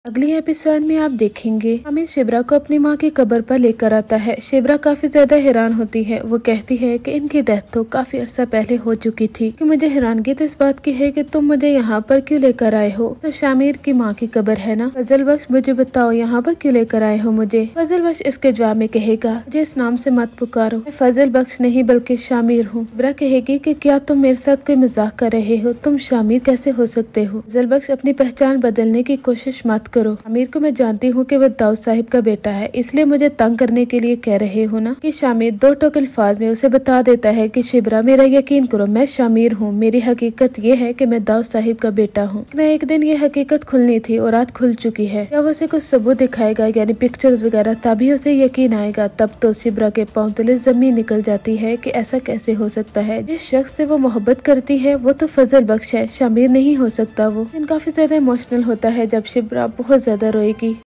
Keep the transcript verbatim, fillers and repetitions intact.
अगले एपिसोड में आप देखेंगे अमित शिबरा को अपनी माँ की कब्र पर लेकर आता है। शिबरा काफी ज्यादा हैरान होती है। वो कहती है कि इनकी डेथ तो काफी अर्सा पहले हो चुकी थी। कि मुझे हैरानगी तो इस बात की है कि तुम मुझे यहाँ पर क्यों लेकर आए हो। तो शामिर की माँ की कब्र है ना। फजल बख्श मुझे बताओ यहाँ पर क्यों लेकर आए हो मुझे। फजल बख्श इसके जवाब में कहेगा मुझे इस नाम से मत पुकारो, मैं फजल बख्श नहीं बल्कि शामिर हूँ। शिबरा कहेगी कि क्या तुम मेरे साथ कोई मजाक कर रहे हो, तुम शामिर कैसे हो सकते हो। फजल बख्श अपनी पहचान बदलने की कोशिश मत करो। शामिर को मैं जानती हूँ कि वो दाऊद साहिब का बेटा है, इसलिए मुझे तंग करने के लिए कह रहे हो ना। कि शामिर दो टोक अल्फाज में उसे बता देता है कि शिबरा मेरा यकीन करो, मैं शामिर हूँ, मेरी हकीकत ये है कि मैं दाऊद साहिब का बेटा हूँ। एक दिन ये हकीकत खुलनी थी और आज खुल चुकी है। क्या वो उसे कुछ सबूत दिखाएगा यानी पिक्चर्स वगैरह, तभी उसे यकीन आएगा। तब तो शिबरा के पांव तले जमीन निकल जाती है कि ऐसा कैसे हो सकता है। जिस शख्स से वो मोहब्बत करती है वो तो फजल बख्श है, शामिर नहीं हो सकता। वो काफी ज्यादा इमोशनल होता है जब शिबरा बहुत ज्यादा रोएगी।